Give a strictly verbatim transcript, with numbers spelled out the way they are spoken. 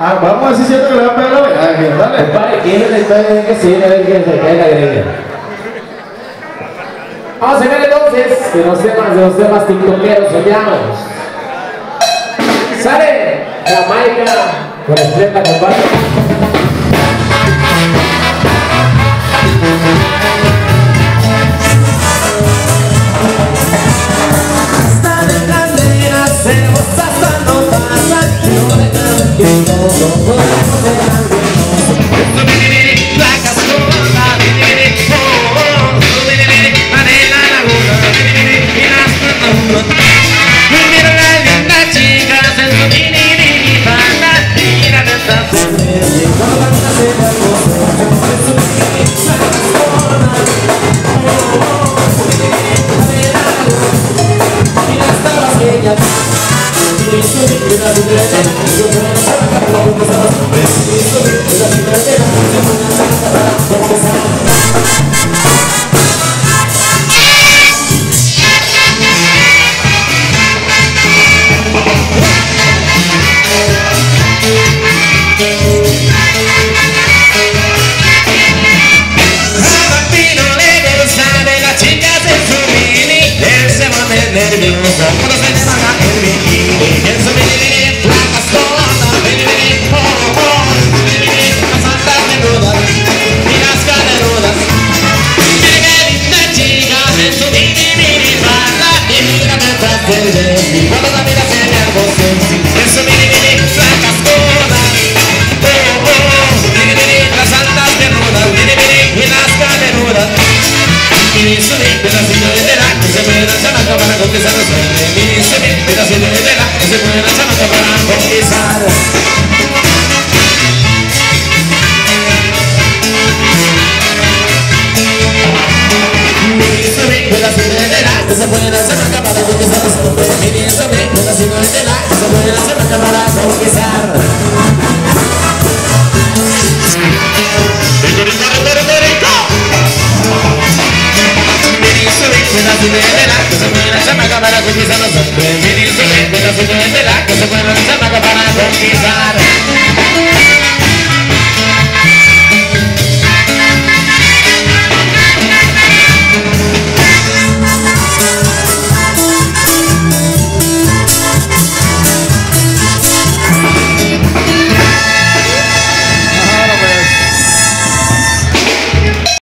Ah, vamos a decir cierto que le va a pegar la oveja. Dale. Compadre, ¿quién es el padre que sí? A ver quién se cae la greña. Vamos a ver entonces de los temas, de los temas tiktokeros, soñamos. Sale Jamaica con esplenda, compadre. Cuando se le baja el bikini, en su bikini, placas todas, bikini, oh, oh, bikini, las altas desnudas y las caderudas. Mira qué linda chica en su bikini, falda, y mira mientras se ve, cuando la mira se ve algo sexy, en su bikini, placas todas, oh, oh, bikini, las altas desnudas, bikini, y las caderudas. Y su pedacito de tela que se puede lanzar la cámara con que se resuelve. Y su pedacito de tela que se puede lanzar la cámara con que se pedacito de tela que se puede lanzar la cámara con que se resuelve. Y su pedacito de tela que se puede lanzar la cámara con que se pedacito de tela que se puede lanzar la cámara con quizá no se puede. Me dice pedacito de tela que se puede lanzar la cámara con quizá.